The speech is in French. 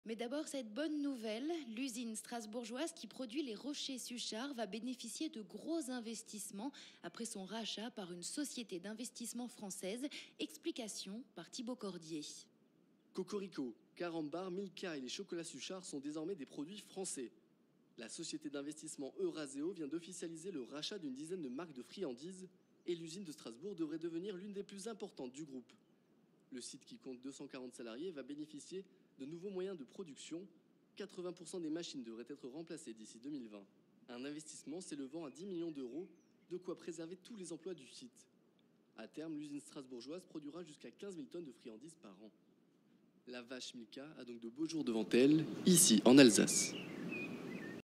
Mais d'abord, cette bonne nouvelle, l'usine strasbourgeoise qui produit les rochers Suchard va bénéficier de gros investissements après son rachat par une société d'investissement française. Explication par Thibaut Cordier. Cocorico, Carambar, Milka et les chocolats Suchard sont désormais des produits français. La société d'investissement Euraseo vient d'officialiser le rachat d'une dizaine de marques de friandises et l'usine de Strasbourg devrait devenir l'une des plus importantes du groupe. Le site qui compte 240 salariés va bénéficier de nouveaux moyens de production. 80% des machines devraient être remplacées d'ici 2020. Un investissement s'élevant à 10 millions d'euros, de quoi préserver tous les emplois du site. À terme, l'usine strasbourgeoise produira jusqu'à 15 000 tonnes de friandises par an. La vache Milka a donc de beaux jours devant elle, ici en Alsace.